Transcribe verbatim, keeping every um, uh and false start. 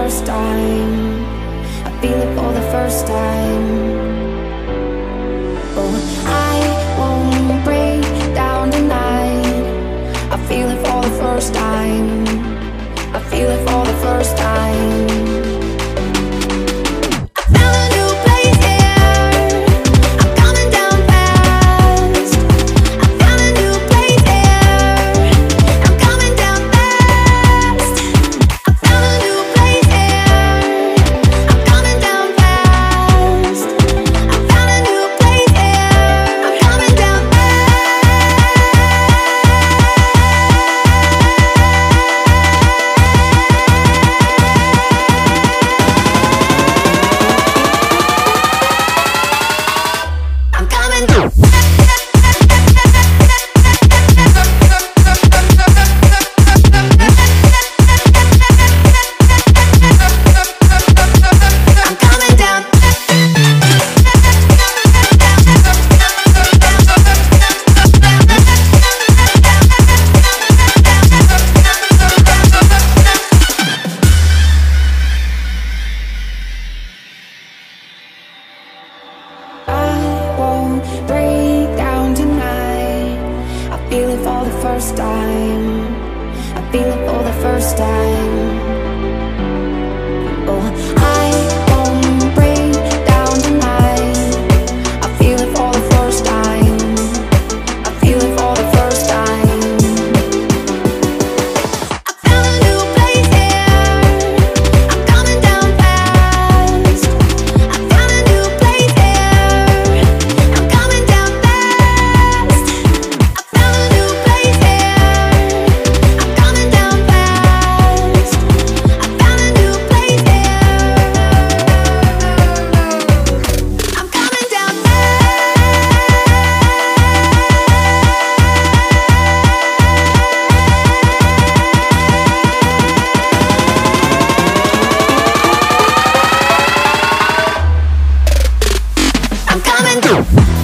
first time. I feel it for the first time. Oh, I won't break down tonight. I feel it for the first time. I feel it for the first time. First time, I feel it for the first time. Oh, I won't break down tonight. I feel it for the first time. I feel it for the first time. I found a new place here. I'm coming down fast. I found a new place here. I'm coming down fast. I found a new place here. I'm coming down.